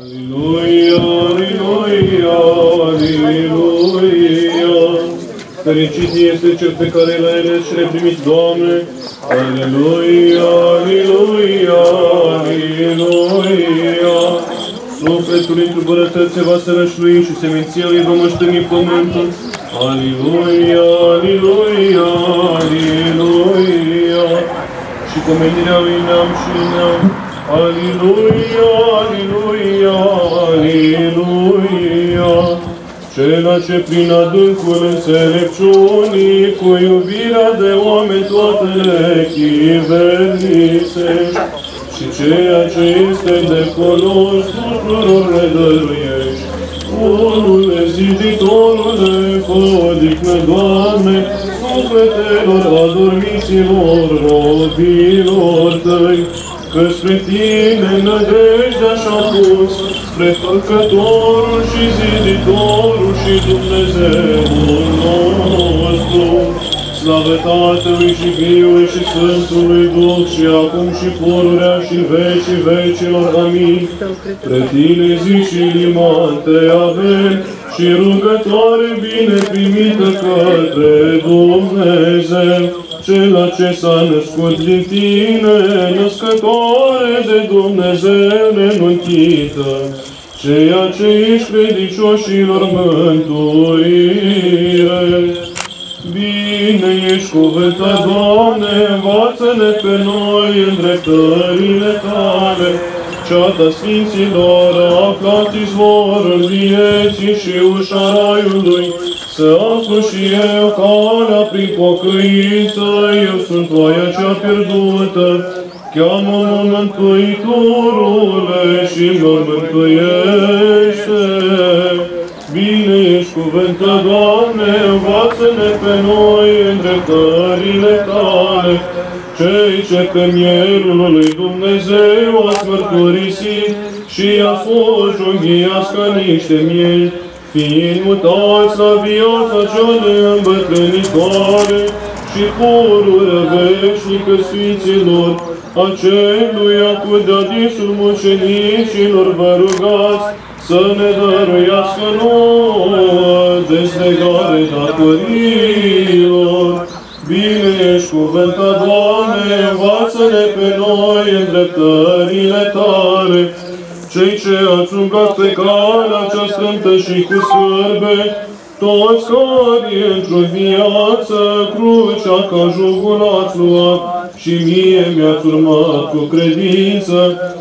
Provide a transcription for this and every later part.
Aleluia, aleluia, aleluia. Fericit este cel pe care l-ai ales și l-ai primit, Doamne. Aleluia, aleluia, aleluia. Sufletul într-o bunătăți va sărășlui și seminția lui va măștăni pământul. Aleluia, aleluia, aleluia. Și pomenirea lui neam și neam. Aleluia, aleluia, aleluia. Cela ce prin adâncul înțelepciunii, cu iubirea de oameni toate le chivernisești, și ceea ce este de folos tuturor le dăruiești. Unule, ziditorule, fă-odihnă, Doamne, sufletelor adormiților robilor Tăi, că spre Tine nădejdea și-a pus, spre Făcătorul și Ziditorul și Dumnezeul nostru. Slavă Tatălui și Fiului și Sfântului Duh, și acum și pururea și în vecii vecilor. Amin. Pre Tine zi și liman te avem, și rugătoare bine primită către Dumnezeu, Cela ce s-a născut din Tine, născătoare de Dumnezeu nenunchită, ceea ce ești credincioșilor mântuire. Bine ești cuvântat, Doamne, învață-ne pe noi îndreptările Tale, ceata Sfinților, aflat izvorul vieții și ușa raiului, să aflu și eu calea prin pocăință, eu sunt oaia cea pierdută, cheamă-mă, Mântuitorule, și mă mântuiește. Bine ești cuvântat, Doamne, învață-ne pe noi îndreptările Tale, cei ce pe mielul lui Dumnezeu ați mărturisit și ați fost junghiați ca niște mieli, fiind mutați la viața cea neîmbătrânitoare și purură veșnică Sfinților, aceluia cu dadisul mucenicilor vă rugați să ne dăruiască nouă deslegare datorilor. Bine ești cuvântat, Doamne, învață-ne pe noi îndreptările Tale, cei ce ați umblat pe calea cea sfântă și cu scârbe, toți care într-o viață crucea ca jugul ați luat, și mie mi-ați urmat cu credință.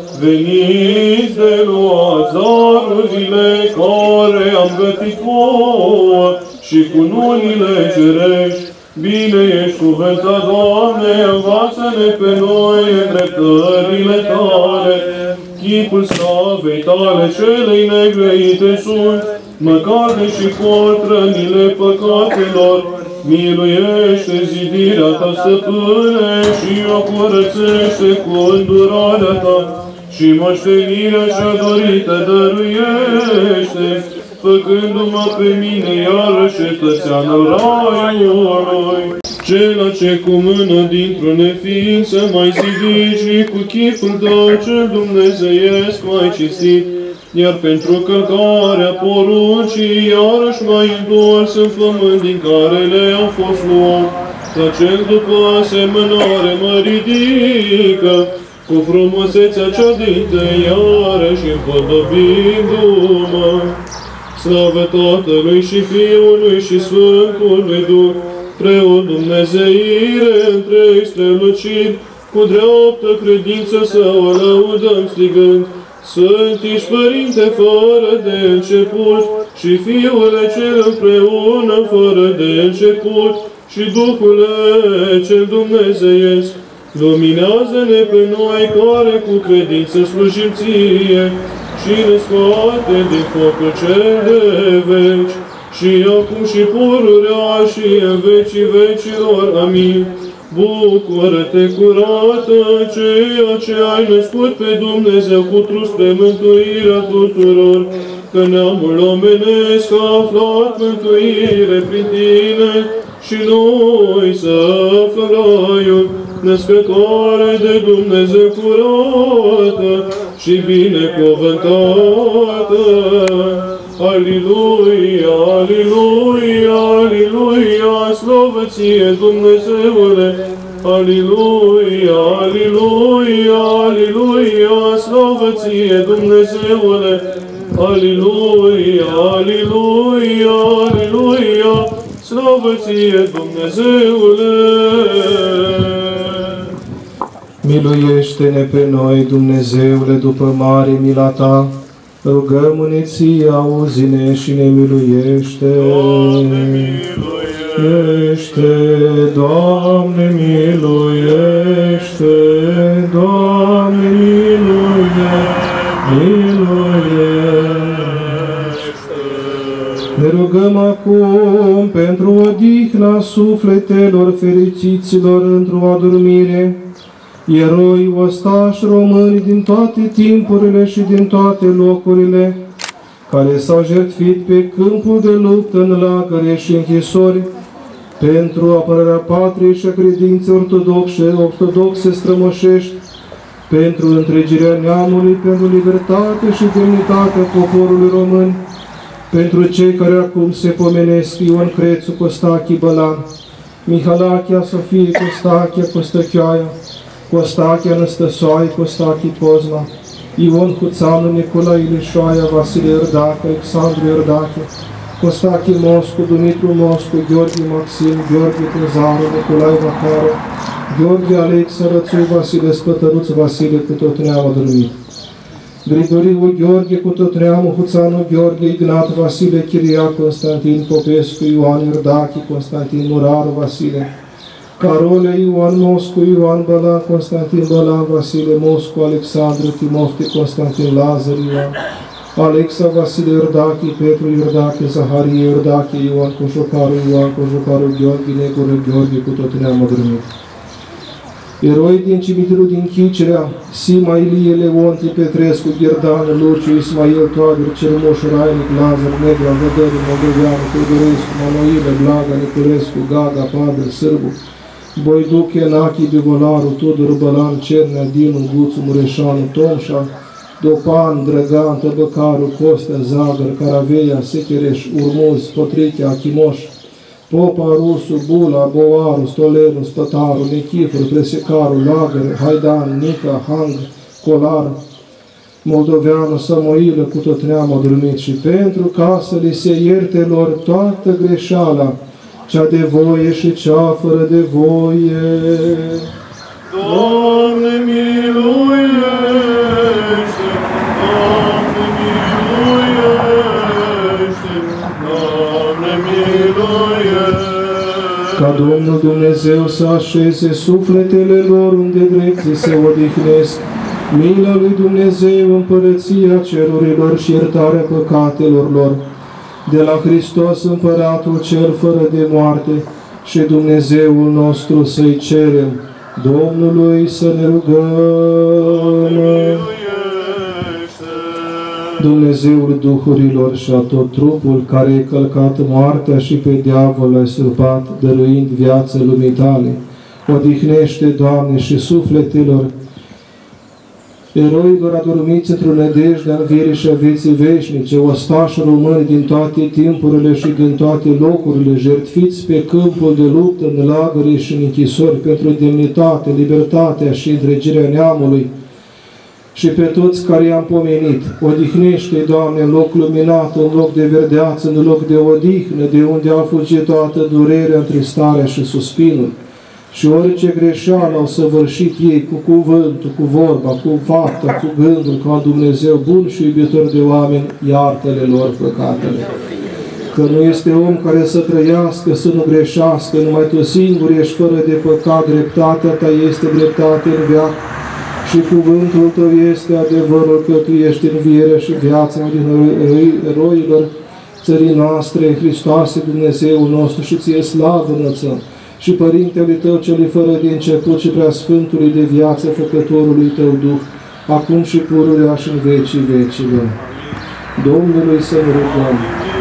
Veniți de luați darurile care am gătit vouă și cununile cerești. Bine ești cuvântat, Doamne, învață-ne pe noi îndreptările Tale. Chipul slavei Tale celei negrăite sunt, măcate și cotrănile păcatelor. Miluiește zidirea Ta, Stăpâne, și o curățește cu îndurarea Ta, și moștenirea cea dorită dăruiește, făcându-mă pe mine iarăși cetățean al raiului. Cela ce cu mână dintr-o neființă mai zidit și cu chipul Tău cel dumnezeiesc mai cinstit, iar pentru călcarea poruncii iarăși mai întors în pământ din care le-am fost luat, ca cel după asemănare mă ridică, cu frumusețea cea dintâi iarăși împodobindu-mă. Slavă Tatălui și Fiului și Sfântului Duh, preot Dumnezeire întreg strălucit, cu dreaptă credință să o lăudăm strigând: Sfânt ești, Părinte, fără de început, și Fiule cel împreună fără de început, și Duhule cel dumnezeiesc. Luminează-ne pe noi care cu credință slujim Ție și ne scoate din focul cel de veci, și acum și pururea și în vecii vecilor. Amin. Bucură-te, curată, ceea ce ai născut pe Dumnezeu cu trus spre mântuirea tuturor, că neamul omenesc a aflat mântuire prin Tine, și noi să aflăm raiul, născătoare de Dumnezeu curată, și binecuvântată. Aliluia, aliluia, aliluia, slavă ție, Dumnezeule! Aliluia, aliluia, aliluia, slavă ție, Dumnezeule! Aliluia, aliluia, aliluia, slavă ție, Dumnezeule! Miluiește-ne pe noi, Dumnezeule, după mare mila ta, rugăm-ne ție, auzi-ne și ne miluiește. Doamne, miluiește! Doamne, miluiește! Doamne, miluiește! Ne rugăm acum pentru odihna sufletelor fericiților într-o adormire, eroi ostași români din toate timpurile și din toate locurile, care s-au jertfit pe câmpul de luptă în lagăre și închisori, pentru apărarea patriei și a credinței ortodoxe strămoșești, pentru întregirea neamului, pentru libertate și demnitatea poporului român, pentru cei care acum se pomenesc: Ion Crețu, Costache Bălan, Mihalachia Sofie, Costache Costăchioaia, Costache Năstăsoaie, Costache Cozma, Ion Huțanu, Nicolae Ilișoaia, Vasile Iordache, Alexandru Iordache, Costache Moscu, Dumitru Moscu, Gheorghe Maxim, Gheorghe Tăzaru, Nicolae Macaru, Gheorghe Alexa, Rățui Vasile, Spătăruț Vasile, cu tot neamul adormit. Grigoriu Gheorghe, cu tot neamul, Huțanu Gheorghe, Ignat Vasile, Chiria Constantin Popescu, Ioan Iordache, Constantin Muraru Vasile, Carole Ioan Moscu, Ioan Bălan, Constantin Bălan, Vasile Moscu, Alexandru Timofte, Constantin Lazar Ioan, Alexa Vasile Iordache, Petru Iordache, Zaharie Iordache, Ioan Cojocaru, Gheorghe, Negură Gheorghe, cu tot neamul adormit. Eroi din cimitirul din Chicerea: Sima, Ilie, Leonti, Petrescu, Gherdan, Luciu, Ismail, Toader, Cermoș, Rainic, Lazar, Negra, Vădăru, Moldoveanu, Teodorescu, Manoile, Blaga, Niculescu, Gaga, Pavel, Sârbu, Boiduc, Enachi, Bivolaru, Tudor, Bălan, Cernea, Dinu, Guțu, Mureșanu, Tomșa, Dopan, Drăgan, Tăbăcaru, Costea, Zagăr, Caraveia, Sechereș, Urmuz, Potrichea, Achimoș, Popa, Rusu, Bula, Boaru, Stoleru, Spătaru, Nechifor, Presecaru, Lagăr, Haidan, Nica, Hang, Colar, Moldoveanu, Samoilă, cu tot neamul adormit, și pentru ca să li se ierte lor toată greșeala, cea de voie și cea fără de voie. Doamne, miluiește! Doamne, miluiește! Doamne, miluiește! Ca Domnul Dumnezeu să așeze sufletele lor unde drepții se odihnesc, mila lui Dumnezeu, împărăția cerurilor și iertarea păcatelor lor, de la Hristos Împăratul cel fără de moarte și Dumnezeul nostru să-i cerem, Domnului să ne rugăm. Dumnezeul duhurilor și a tot trupul care ai călcat moartea și pe diavol l-ai surpat, dăruind viață lumii tale, odihnește, Doamne, și sufletelor eroilor adormiți într-o nădejde a învierii și a vieții veșnice, ostași români din toate timpurile și din toate locurile, jertfiți pe câmpul de luptă, în lagăre și în închisori, pentru demnitate, libertatea și întregirea neamului, și pe toți care i-am pomenit. Odihnește, Doamne, în loc luminat, în loc de verdeață, în loc de odihnă, de unde a fugit toată durerea, întristarea și suspinul. Și orice greșeală au săvârșit ei cu cuvântul, cu vorba, cu fapta, cu gândul, ca Dumnezeu bun și iubitor de oameni, iartă-le lor păcatele. Că nu este om care să trăiască, să nu greșească, numai Tu singur ești fără de păcat, dreptatea Ta este dreptate în veac și cuvântul Tău este adevărul, că Tu ești învierea și viața din eroilor țării noastre, Hristoase, Dumnezeul nostru, și Ție slavă înălțăm. Și Părintele Tău, celui fără de început și Preasfântului de viață, Făcătorului Tău Duh, acum și pururea și în vecii vecilor. Domnului să ne rugăm.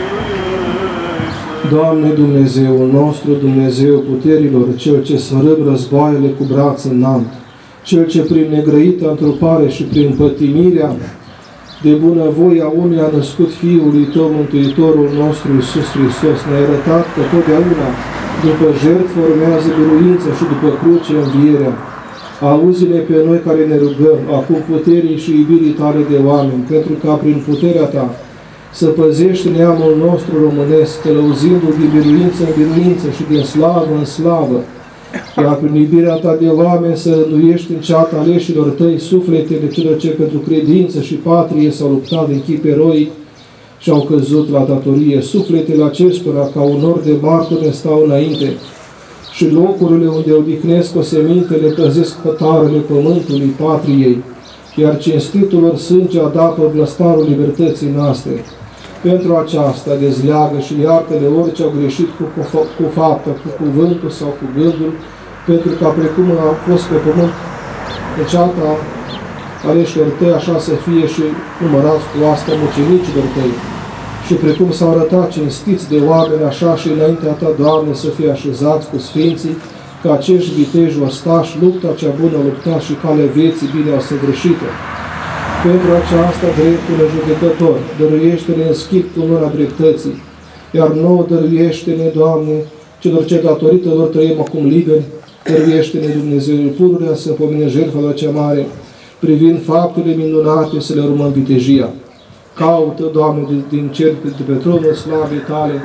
Doamne, Dumnezeul nostru, Dumnezeu puterilor, Cel ce sfărâm războaiele cu braț înalt Cel ce prin negrăită întrupare și prin pătimirea de bunăvoie a unui a născut Fiului Tău, Mântuitorul nostru Iisus Hristos, ne-a arătat că totdeauna după jertfă urmează biruința și după cruce învierea. Auzi-ne pe noi care ne rugăm, acum puterii și iubirii Tale de oameni, pentru ca prin puterea Ta să păzești neamul nostru românesc, călăuzindu-l din biruință în biruință și din slavă în slavă, iar prin iubirea Ta de oameni să rânduiești în ceata aleșilor Tăi sufletele celor ce pentru credință și patrie s-au luptat în chip eroic și au căzut la datorie. Sufletele acestora, ca un nor de martori, ne stau înainte și locurile unde odihnesc osemintele păzesc hătarele pământului patriei, iar cinstitul lor sânge adapă vlăstarul libertății noastre. Pentru aceasta dezleagă și iartă-le orice au greșit cu faptă, cu cuvântul sau cu gândul, pentru ca precum a fost pe pământ în ceata aleșilor Tăi, așa să fie și numărați cu asta mucenicilor Tăi. Și precum s-au arătat cinstiți de oameni, așa și înaintea Ta, Doamne, să fie așezați cu sfinții, că acești viteji ostași lupta cea bună luptat și calea vieții bine au săvârșită. Pentru aceasta, dreptul judecător, dăruiește-ne în schimb cu mâna dreptății, iar nouă dăruiește-ne, Doamne, celor ce datorită lor trăim acum liberi, dăruiește-ne, Dumnezeul pururea, să pomine jertfa la cea mare, privind faptele minunate, să le urmăm vitejia. Caută, Doamne, din cer de pe tronul slavei Tale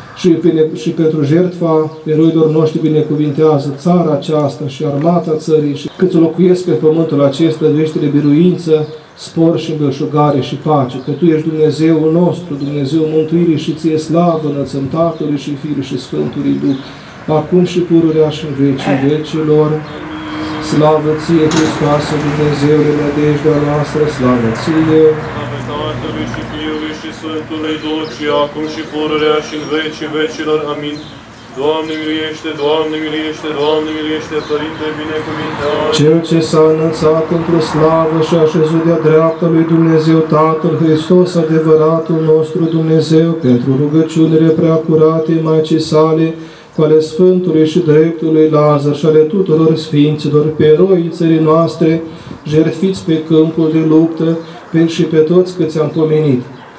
și pentru jertfa eroilor noștri binecuvintează țara aceasta și armata țării și câți locuiesc pe pământul acesta, dăruiește-le biruință, spor și îmbelșugare și pace, că Tu ești Dumnezeul nostru, Dumnezeul mântuirii și Ție slavă înălțăm Tatălui și Fiului și Sfântului Duh, acum și pururea și în vecii vecilor. Slavă Ție, Hristoase, Dumnezeule, nădejdea noastră, slavă Ție! Slavă Tatălui și Fiului și Sfântului Duh, și acum și pururea și în vecii vecilor. Amin. Doamne miluiește, Doamne miluiește, Doamne miluiește, Părinte binecuvintează. Cel ce s-a înălțat într-o slavă și a așezut de-a dreapta lui Dumnezeu Tatăl Hristos, adevăratul nostru Dumnezeu, pentru rugăciunile preacurate Maicii Sale, cu ale Sfântului și dreptului Lazar și ale tuturor Sfinților, pe eroii țării noastre, jertfiți pe câmpul de luptă, și pe toți câți am pomenit,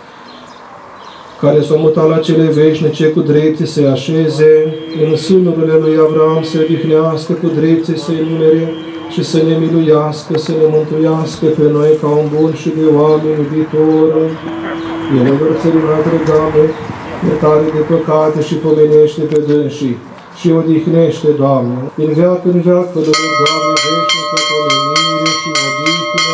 care s-au mutat la cele veșnice cu drepte să-i așeze, în sânurile lui Avram să odihnească, cu drepte să-i numere și să ne miluiască, să ne mântuiască pe noi ca un bun și de oameni iubitor. El învărțărinat regame, iertare de păcate și pomenește pe dânsii și odihnește, Doamne, din veac în veac, fără Doamne, veșnică pomenire și odihnă.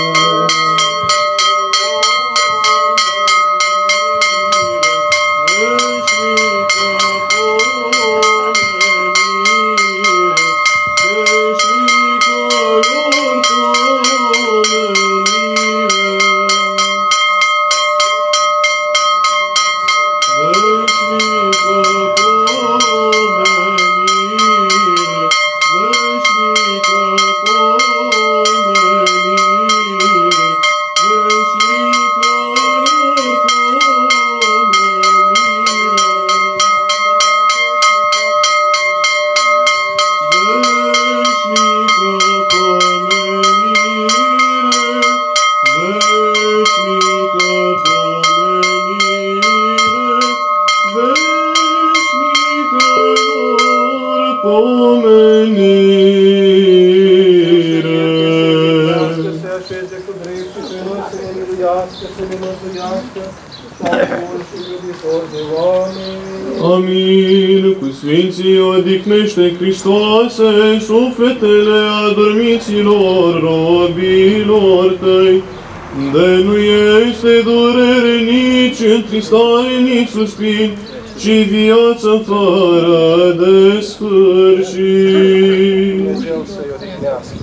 Amin. Cu Sfinții odihnește, Hristoase, sufletele adormiților robilor Tăi, de nu este durere, nici întristare, nici suspin, ci viață fără de sfârșit. Dumnezeu să-i odihnească.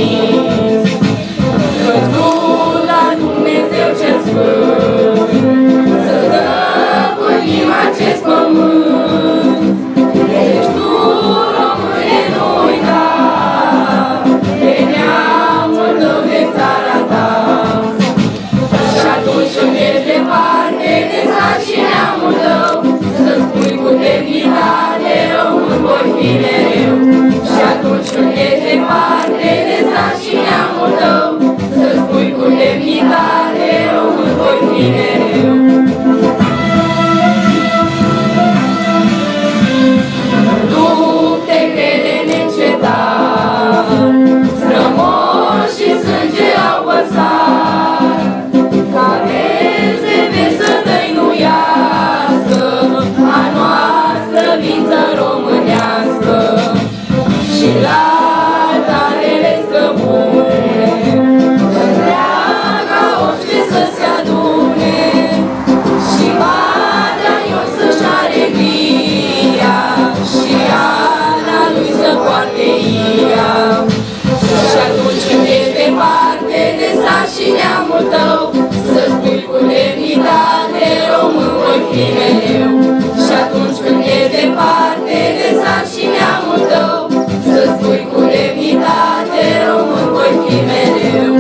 uniți. Căci tu, la Dumnezeu cel Sfânt, să stăpânim acest pământ. Ești tu, Române, nu uita, de neamul tău, de țara ta. Și atunci când ești departe de sat și neamul tău, să spui cu demnitate, român voi fi mereu. Și atunci când ești departe de sat și neamul tău, să spui cu demnitate, român voi fi mereu. Lupte grele neîncetat, strămoși și sânge au vărsat, ca vezi de vezi să dăinuiască a noastră viță românească. Și la altarele scăbune, întreaga oște să se adune, și Madaion să-și are glia, și Ana lui să poarte ia. Și atunci când ești departe de sat și neamul tău, să spui cu demnitate, român voi fi mereu. Și atunci când ești departe de sat și neamul tău, să spui cu demnitate, român voi fi mereu.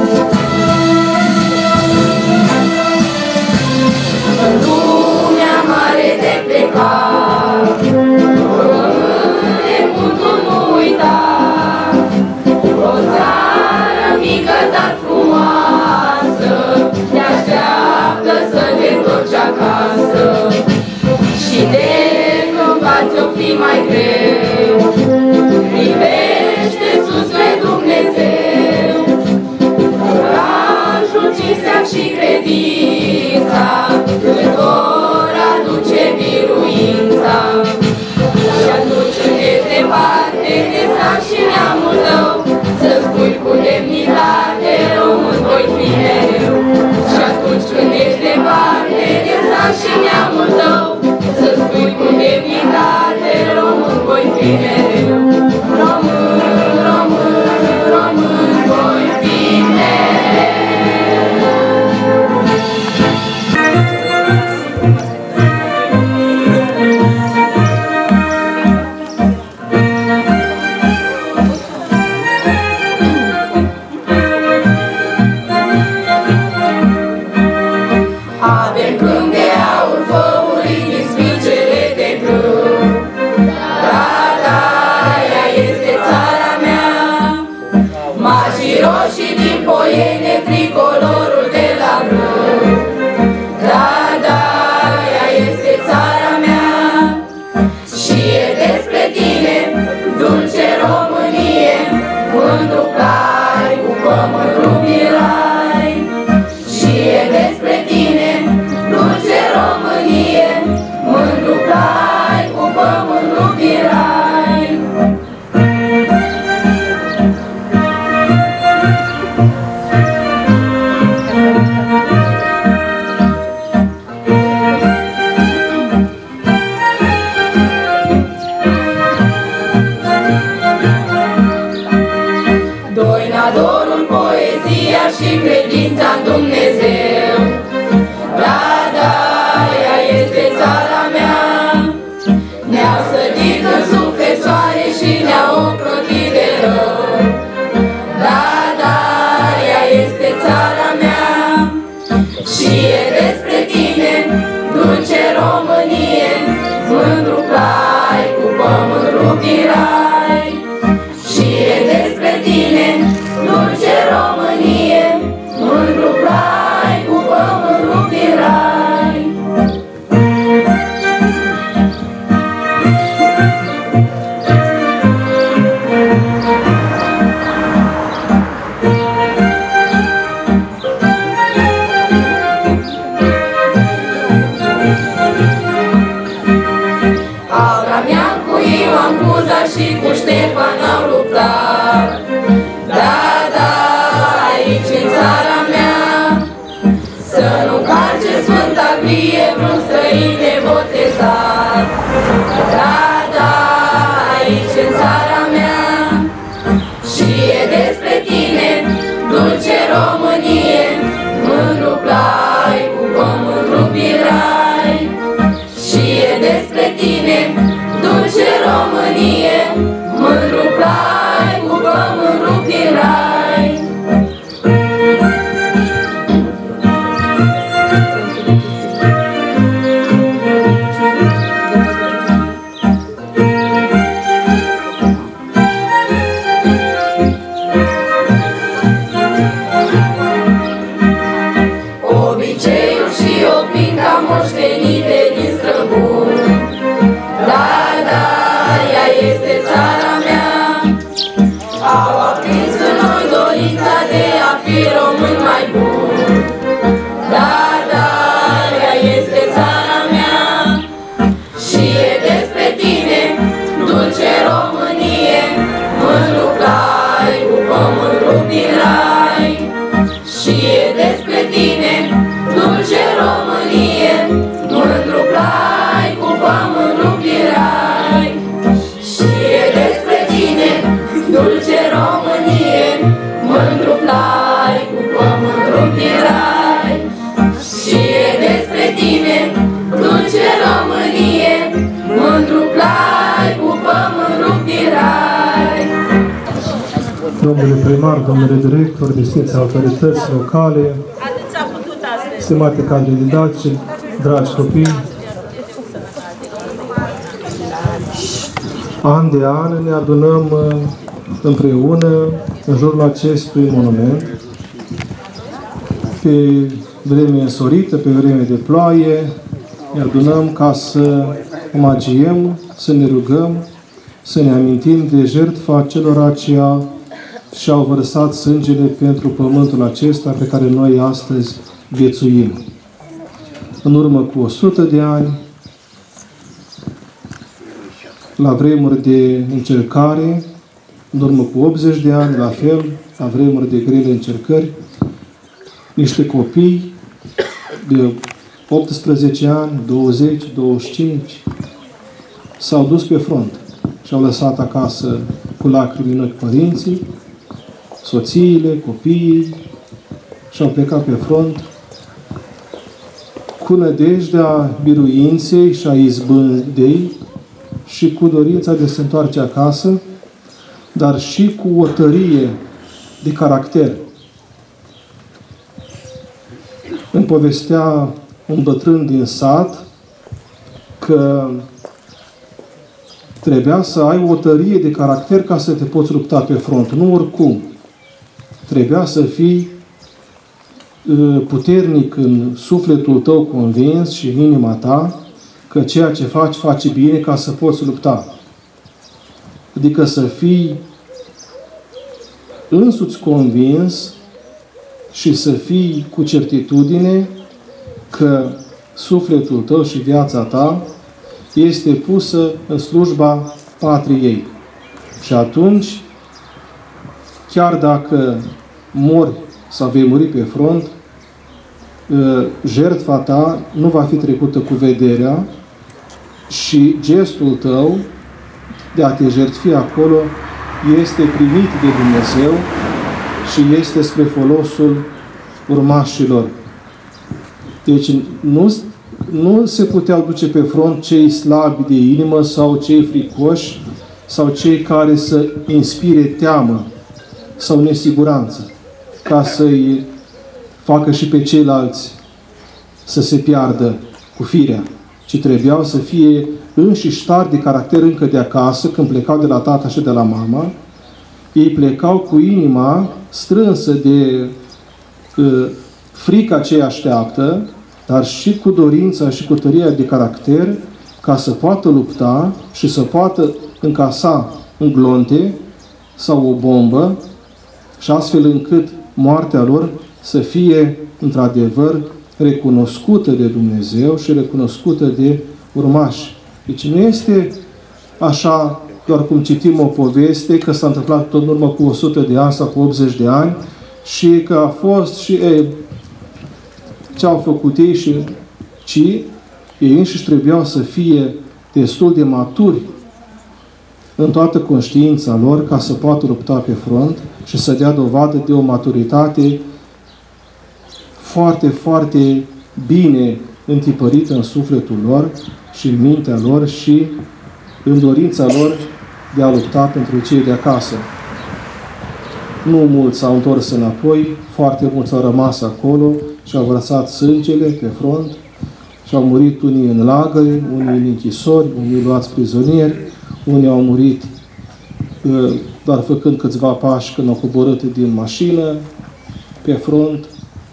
În lumea mare de plecat, române, punctul nu uita, o țară mică, dar frumoasă, te așteaptă să te întorci acasă. Și de când ți-o fi mai greu, privește sus spre Dumnezeu. Curajul, cinstea și credința îți vor aduce biruința. Și atunci când ești departe de sat și neamul tău, să spui cu demnitate, român voi fi mereu. Și atunci când ești departe de sat și neamul tău, să spui cu demnitate, român voi fi mereu. Român, român, român voi fi mereu. Avem câmp de aur, făurii din spicele de grâu. Da, da, ea este țara mea. Magii roșii din Poiene, tricolorul de la Brâu. Da, da, ea este țara mea. Și e despre tine, dulce Românie, mândru cai cu pământul mirai. Și e despre tine, dulce Românie, mândru cai cu pământul mirai. Doinadorul, poezia și credința în Dumnezeu. Da, da, ea este țara mea. Ne-au sădit în suflet soare și ne-au ocrotit de rău. Da, da, ea este țara mea. Și e despre tine, dulce Românie, mândru cai cu pământul mirai. Și e despre tine, dulce Românie, mândru cai cu pământul mirai. Abramian cu Ioan Cuza și cu Ștefan au luptat. Da, da, aici în țara mea, să nu calce Sfânta Vie vreun străin nebotezat. Da, da, aici în țara mea, și e despre domnule primar, domnule director, distinți autorități locale, stimate cadre didactice, dragi copii, an de an ne adunăm împreună în jurul acestui monument, pe vreme însorită, pe vreme de ploaie, ne adunăm ca să omagiem, să ne rugăm, să ne amintim de jertfa celor aceia și-au vărsat sângele pentru pământul acesta pe care noi astăzi viețuim. În urmă cu 100 de ani, la vremuri de încercare, în urmă cu 80 de ani, la fel, la vremuri de grele încercări, niște copii de 18 ani, 20, 25, s-au dus pe front și au lăsat acasă cu lacrimi în ochi părinții, soțiile, copiii și au plecat pe front cu nădejdea biruinței și a izbândei și cu dorința de a se întoarce acasă, dar și cu o tărie de caracter. Îmi povestea un bătrân din sat că trebuia să ai o tărie de caracter ca să te poți lupta pe front. Nu oricum. Trebuia să fii puternic în sufletul tău convins și în inima ta că ceea ce faci, faci bine ca să poți lupta. Adică să fii însuți convins și să fii cu certitudine că sufletul tău și viața ta este pusă în slujba patriei. Și atunci, chiar dacă mori sau vei muri pe front, jertfa ta nu va fi trecută cu vederea și gestul tău de a te jertfi acolo este primit de Dumnezeu și este spre folosul urmașilor. Deci nu se puteau duce pe front cei slabi de inimă sau cei fricoși sau cei care să inspire teamă sau nesiguranță ca să-i facă și pe ceilalți să se piardă cu firea, ci trebuiau să fie înșiși tari de caracter încă de acasă, când plecau de la tata și de la mama. Ei plecau cu inima strânsă de frica ce îi așteaptă, dar și cu dorința și cu tăria de caracter ca să poată lupta și să poată încasa un glonte sau o bombă și astfel încât moartea lor să fie într-adevăr recunoscută de Dumnezeu și recunoscută de urmași. Deci nu este așa doar cum citim o poveste că s-a întâmplat tot în urmă cu 100 de ani sau cu 80 de ani și că a fost și ce au făcut ei ci ei înșiși trebuiau să fie destul de maturi în toată conștiința lor ca să poată lupta pe front și să dea dovadă de o maturitate foarte, foarte bine întipărită în sufletul lor și în mintea lor și în dorința lor de a lupta pentru cei de acasă. Nu mulți s-au întors înapoi, foarte mulți au rămas acolo și au vărsat sângele pe front și au murit unii în lagări, unii în închisori, unii luați prizonieri, unii au murit doar făcând câțiva pași când au coborât din mașină pe front.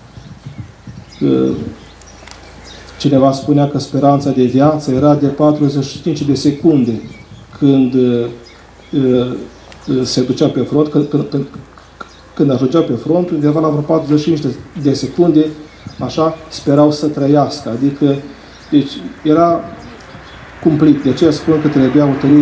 Cineva spunea că speranța de viață era de 45 de secunde când se ducea pe front, când ajungea pe front, undeva la vreo 45 de secunde, așa, sperau să trăiască. Adică, deci, era cumplit. De aceea spun că trebuia o tărie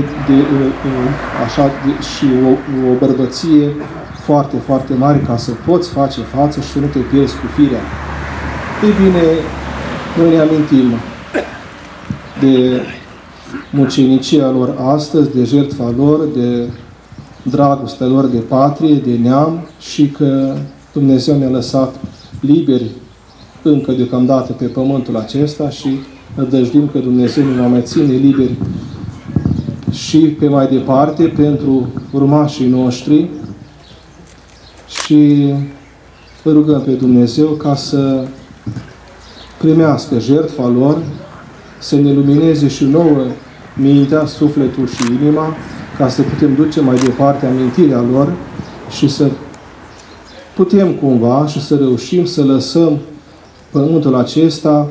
și o bărbăție foarte, foarte mare ca să poți face față și să nu te pierzi cu firea. Ei bine, noi ne amintim de mucenicia lor astăzi, de jertfa lor, de dragostea lor de patrie, de neam și că Dumnezeu ne-a lăsat liberi încă deocamdată pe pământul acesta și nădăjduim că Dumnezeu ne va mai ține liberi și pe mai departe pentru urmașii noștri și îl rugăm pe Dumnezeu ca să primească jertfa lor, să ne lumineze și nouă mintea, sufletul și inima, ca să putem duce mai departe amintirea lor și să putem cumva și să reușim să lăsăm pământul acesta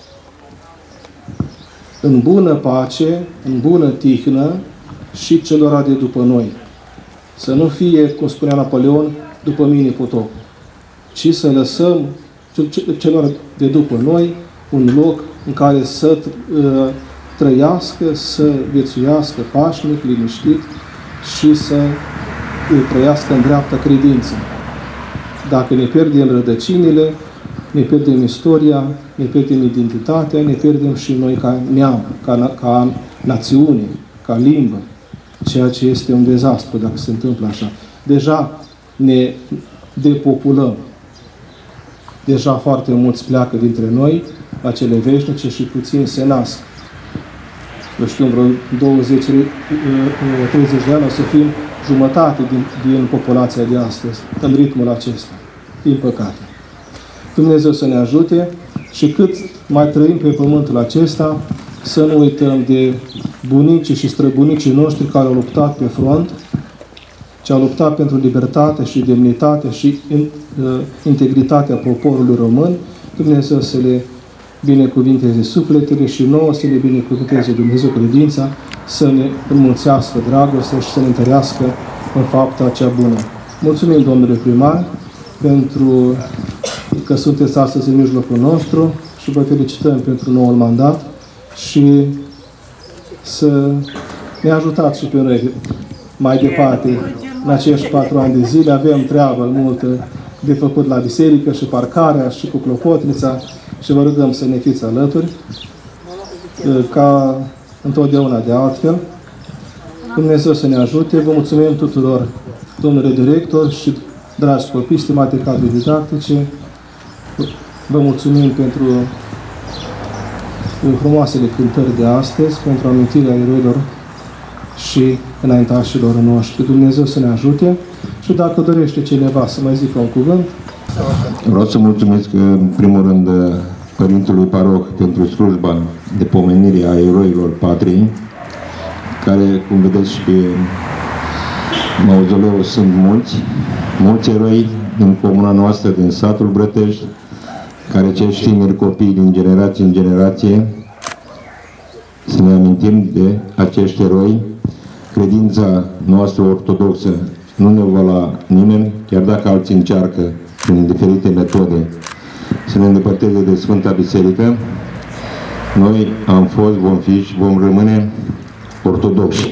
în bună pace, în bună tihnă și celora de după noi. Să nu fie, cum spunea Napoleon, după mine potop, ci să lăsăm celor de după noi un loc în care să trăiască, să viețuiască pașnic, liniștit și să trăiască în dreapta credință. Dacă ne pierdem rădăcinile, ne pierdem istoria, ne pierdem identitatea, ne pierdem și noi ca neam, ca națiune, ca limbă, ceea ce este un dezastru dacă se întâmplă așa. Deja ne depopulăm. Deja foarte mulți pleacă dintre noi la cele veșnice și puțini se nasc. Eu știu, în vreo 20-30 de ani o să fim jumătate din populația de astăzi, în ritmul acesta. Din păcate. Dumnezeu să ne ajute și cât mai trăim pe pământul acesta, să nu uităm de bunicii și străbunicii noștri care au luptat pe front, ce au luptat pentru libertate și demnitate și integritatea poporului român. Dumnezeu să le binecuvinteze sufletele și nouă să le binecuvinteze Dumnezeu credința, să ne înmulțească dragostea și să ne întărească în fapta cea bună. Mulțumim, domnule primar, pentru că sunteți astăzi în mijlocul nostru și vă felicităm pentru noul mandat și să ne ajutați și pe noi mai departe în acești 4 ani de zile. Avem treabă multă de făcut la biserică și parcarea și cu clopotnița și vă rugăm să ne fiți alături ca întotdeauna de altfel. Dumnezeu să ne ajute. Vă mulțumim tuturor, domnule director și dragi copii, stimate cadre didactice. Vă mulțumim pentru frumoasele cântări de astăzi, pentru amintirea eroilor și înaintașilor noștri. Dumnezeu să ne ajute și dacă dorește cineva să mai zică un cuvânt. Vreau să mulțumesc în primul rând Părintelui Paroh pentru slujba de pomenire a eroilor patriei, care, cum vedeți și pe mauzoleu, sunt mulți eroi din comuna noastră, din satul Brătești, care acești tineri copii din generație în generație să ne amintim de acești eroi. Credința noastră ortodoxă nu ne va la nimeni, chiar dacă alții încearcă prin diferite metode să ne îndepărteze de Sfânta Biserică. Noi am fost, vom fi și vom rămâne ortodoxi.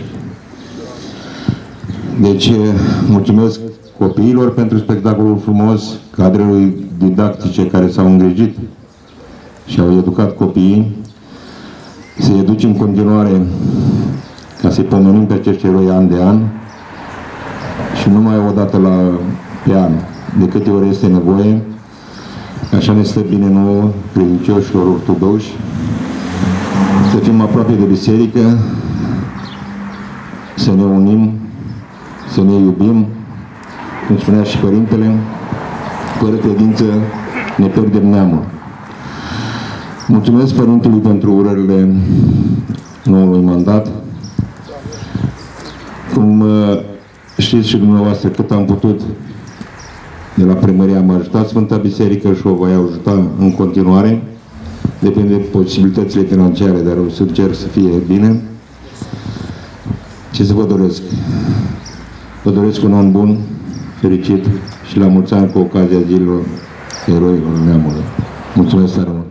Deci, mulțumesc copiilor pentru spectacolul frumos, cadrelor didactice care s-au îngrijit și au educat copiii, să-i educim în continuare ca să-i pomenim pe acești eroi an de an și numai o dată pe an, de câte ori este nevoie. Așa ne stă bine nouă, credincioșilor ortodoxi, să fim aproape de biserică, să ne unim, să ne iubim, cum spunea și Părintele, fără credință ne pierdem neamul. Mulțumesc Părintelui pentru urările noului mandat. Cum știți și dumneavoastră, cât am putut de la primărie am ajutat Sfânta Biserică și o voi ajuta în continuare. Depinde de posibilitățile financiare, dar o să încerc să fie bine. Ce să vă doresc? Vă doresc un an bun, fericit și la mulți ani cu ocazia zilelor eroilor neamului. Mulțumesc tare mult!